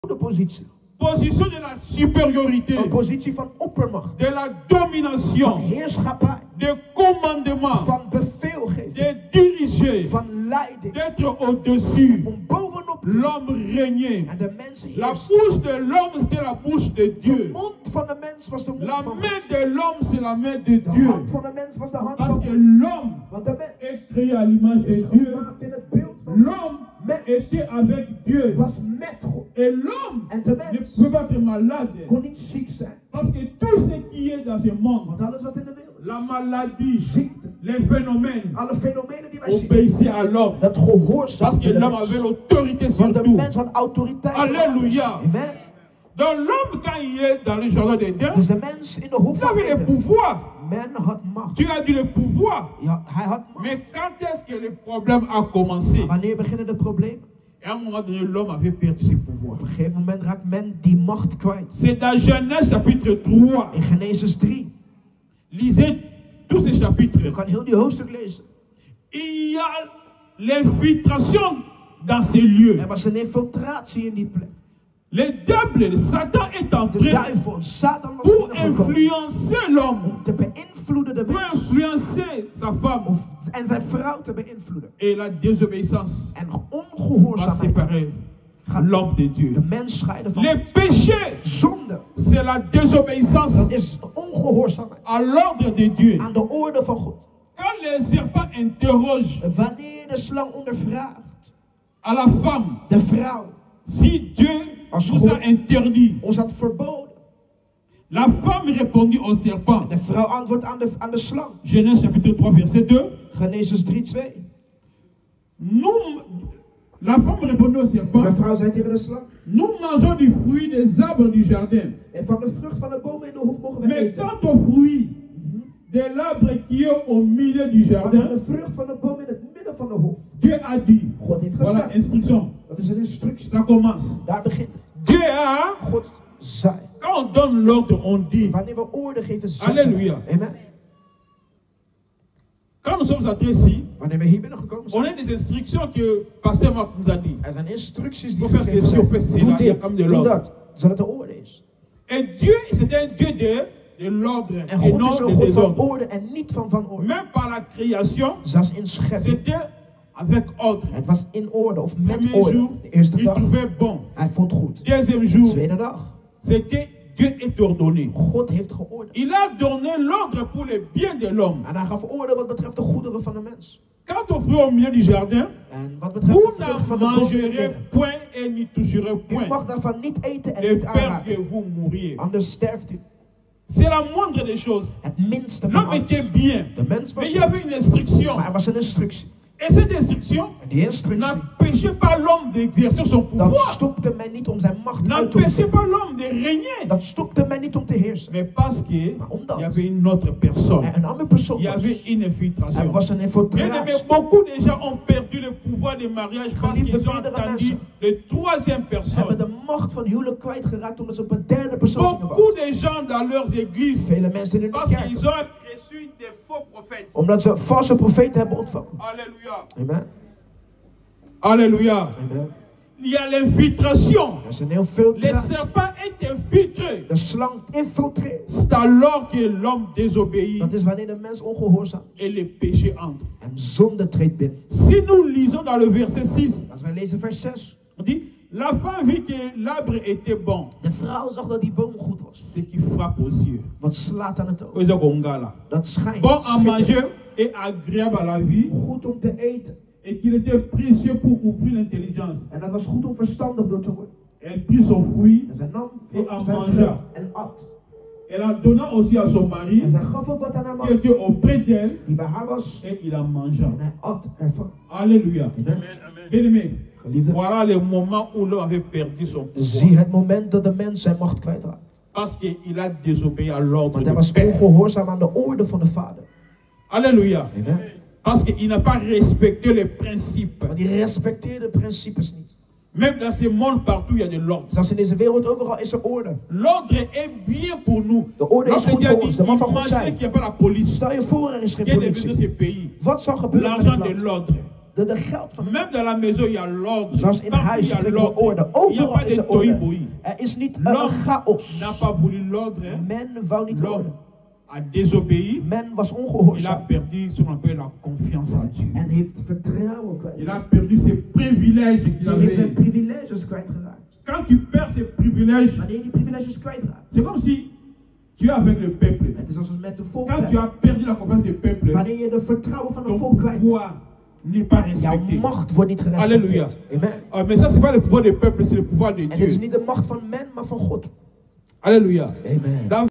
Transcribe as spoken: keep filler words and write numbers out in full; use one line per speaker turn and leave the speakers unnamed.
de positie.
Position de la supériorité.
Een positie van oppermacht.
De la domination.
Van heerschappij.
De commandement.
Van bevelgeving.
De diriger.
Van leiding.
D'être au-dessus.
Om bovenop
l'homme régnait.
En de mens heerst.
La bouche de l'homme c'était la bouche de Dieu.
De mond van de mens was de mond
la
van
main de l'homme c'est la main de
de
Dieu.
hand van de mens was de hand
Parce
van
que
God.
l'homme
Want de mens
est créé à l'image de
is
Dieu.
gemaakt in het beeld van
L'homme
mens.
était avec Dieu.
Was met God.
Et l'homme
En de
ne
mens
peut pas être malade.
kon niet ziek zijn.
Parce que tout ce qui est dans ce monde,
Want alles wat in de wereld
la maladie,
ziekte,
les phénomènes,
alle fenomenen die wij zien,
obéissaient à l'homme.
dat
Parce
gehoorzaamde
que
de
l'homme
mens.
avait l'autorité sur
Want de
tout.
mens had autoriteit.
Alléluia.
Amen.
Donc l'homme, quand il est dans le jardin d'Éden,
Dus de mens in de hof
il
van
avait le
Eden.
pouvoir.
Men had macht.
Dieu a dit le pouvoir.
Ja, hij had macht.
Mais quand est-ce que le problème a commencé?
Maar wanneer beginnen de problemen?
Et à un moment donné, l'homme avait perdu ses pouvoirs.
Op een gegeven moment raakt men die macht kwijt.
C'est dans Genèse chapitre trois.
In Genesis drie.
Lisez tous ces chapitres.
Je kan heel die hoofdstuk lezen.
Il y a l'infiltration dans ces lieux.
Er was een infiltratie in die plek.
Le diable, Satan est
De
entré
duivel, Satan was
pour
binnengekomen
influencer l'homme,
om te beïnvloeden de
pour
mens.
influencer sa femme.
Of, en zijn vrouw te beïnvloeden.
Et la désobéissance
En
va
ongehoorzaamheid
séparer l'homme de Dieu.
de mens scheiden van
Le péché,
zonde.
c'est la désobéissance
Dat is ongehoorzaamheid
à l'ordre de Dieu.
aan de orde van God.
Quand le serpent interroge
Wanneer de slang ondervraagt
à la femme,
de vrouw,
si Dieu
Als
nous
God
a interdit,
ons had verboden.
la femme répondit au serpent.
De vrouw antwoordt aan de, aan de slang.
Genèse chapitre trois, verset deux.
Genesis drie twee.
Nous, la femme répondit au serpent.
De vrouw zei tegen de slang.
Nous mangeons du fruit des arbres du jardin.
En van de vrucht van de bomen in de hof mogen we
Mais
eten.
quant au fruit de l'arbre qui est au milieu du
Maar van
jardin,
de vrucht van de boom in het midden van de hof.
Dieu a dit,
God heeft
voilà,
gezegd.
instruction,
Dat is een instructie.
ça commence.
Daar begint het.
Dieu a,
God zei.
quand on donne l'ordre, on dit.
Wanneer we orde geven, zeggen
Alléluia.
we. Amen.
Quand nous sommes entrés ici,
Wanneer we hier binnengekomen
on
zijn.
a des instructions que Pasteur Marc nous a dit.
Er zijn instructies die
Faut faire
gegeven
ceci,
zijn.
faut faire cela,
Doe
il y a
dit,
comme de
doe
l'ordre.
dat. Zodat de orde is.
Et Dieu, c'est un Dieu de, de l'ordre
En
et
God
non
is een
de
God van
désordre.
orde en niet van van orde.
Même par la création,
Zelfs in schepping.
c'était avec ordre.
Het was in orde of met
Premier
orde.
jour,
De eerste
il
dag.
trouvait bon.
Hij vond goed.
Deuxième jour,
Tweede dag.
c'était Dieu est ordonné.
God heeft geordend.
Il a donné l'ordre pour le bien de l'homme.
En hij gaf orde wat betreft de goederen van de mens.
Quant au fruit au milieu du jardin,
En wat betreft
vous
de vrucht van
n'en
de boom in het
mangerez
midden.
point et n'y toucherez
U
point.
mag daarvan niet eten en
De
niet
peur que
aanraken.
vous mouriez.
Anders sterft u.
C'est la moindre des choses.
Het minste van
L'homme était
alles.
bien.
De mens
Mais
was
il y avait
goed.
une instruction.
Maar er was een instructie.
Et cette instruction
En die instructie,
n'empêchait pas l'homme d'exercer son
dat
pouvoir.
stopte mij niet om zijn macht uit te
N'empêchait
oefenen.
pas l'homme de régner.
Dat stopte mij niet om te heersen.
Mais parce qu'il
Maar omdat
y avait une autre personne.
er een andere persoon
Il y avait
was.
une
Er
infiltration.
was een
Bien
infiltratie.
aimé, beaucoup de gens ont perdu le pouvoir du mariage parce
Geliefde
qu'ils ont
meerdere
entendu
mensen
de troisième
Hebben
personne.
de macht van huwelijk kwijtgeraakt omdat ze op een derde persoon gingen
Beaucoup
wachten.
de gens dans leurs églises
Vele mensen in hun
parce
kerk.
qu'ils ont reçu des faux prophètes.
Omdat ze valse profeten hebben ontvangen.
Alléluia.
Amen.
Alléluia.
Amen.
Il y a l'infiltration.
Er is een heel
Le
filtratie.
serpent est infiltré.
De slang infiltreert.
C'est alors que l'homme désobéit
Dat is wanneer de mens ongehoorzaam is.
et le péché entre.
En zonde treedt binnen.
Si nous lisons dans le verset six,
Als wij lezen vers zes.
on dit, la femme vit que l'arbre était bon,
De vrouw zag dat die boom goed was.
ce qui frappe aux yeux.
Wat slaat aan het oog.
Aux Ongala.
Dat schijnt.
Bon à manger
schitterend.
et agréable à la vie,
Goed om te eten.
et qu'il était précieux pour ouvrir l'intelligence.
En dat was goed om verstandig door te worden.
Elle prit son fruit,
En zij nam
Et en
zijn
mangea.
vrucht en at.
elle en donna aussi à son mari,
En zij gaf ook wat aan haar
qui
man.
était auprès d'elle,
Die bij haar was.
et il en mangea.
En hij at ervan.
Alléluia.
Amen.
Bien aimé,
Geliefde.
voilà le moment où l'homme avait perdu son
Zie
pouvoir.
het moment dat de mens zijn macht kwijtraakt.
Parce qu'il a désobéi à l'ordre
Want hij
du
was
Père.
ongehoorzaam aan de orde van de Vader.
Alléluia.
Amen.
Parce qu'il n'a pas respecté les principes.
Maar die respecteerde principes niet.
Même dans ce monde, partout, il y a de l'ordre.
Zelfs in deze wereld overal is er orde.
L'ordre est bien pour nous.
De orde is
Lorsque
goed
Dieu a
voor
dit,
ons. De man van God
imaginez
zei.
qu'il n'y a pas la police.
Stel je voor, er is geen
Qu'est devenu ce
politie.
pays?
Wat zou gebeuren met
L'argent
het
de
land?
l'ordre.
De, de geld van de
Même dans la maison, il y a l'ordre.
Zoals in
Partout,
huis
il y a
spreken we
l'ordre.
orde.
Il n'y a
Overal
pas
is
de
er orde.
toïboï.
Er is niet een
L'homme
chaos.
n'a pas voulu l'ordre. Hein.
Men wou niet orde.
L'homme a désobéi.
Men was
Il a
ongehoorzaam.
perdu ce qu'on appelle la confiance en Dieu.
En heeft vertrouwen
Il a
kwijtgeraakt.
perdu ses privilèges qu'il
Hij heeft zijn
avait.
privileges kwijtgeraakt.
Quand tu perds ses privilèges,
Wanneer je die privileges kwijtraakt.
c'est comme si tu es avec le peuple.
Het is alsof met de volk
Quand tu as perdu la confiance du peuple,
Wanneer je de vertrouwen van de
ton
volk kwijt.
pouvoir n'est pas
Jouw
respecté.
macht wordt niet
Alléluia.
gerespecteerd. Amen.
Ah, mais ça, c'est pas le pouvoir du peuple, c'est le pouvoir de
En dit is
Dieu.
niet de macht van men, maar van God.
Alléluia.
Amen.
Dans